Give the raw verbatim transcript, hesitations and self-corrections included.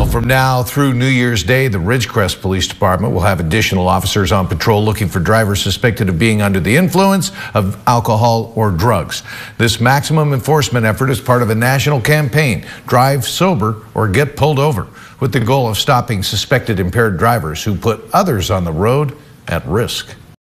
Well, from now through New Year's Day, the Ridgecrest Police Department will have additional officers on patrol looking for drivers suspected of being under the influence of alcohol or drugs. This maximum enforcement effort is part of a national campaign, Drive Sober or Get Pulled Over, with the goal of stopping suspected impaired drivers who put others on the road at risk.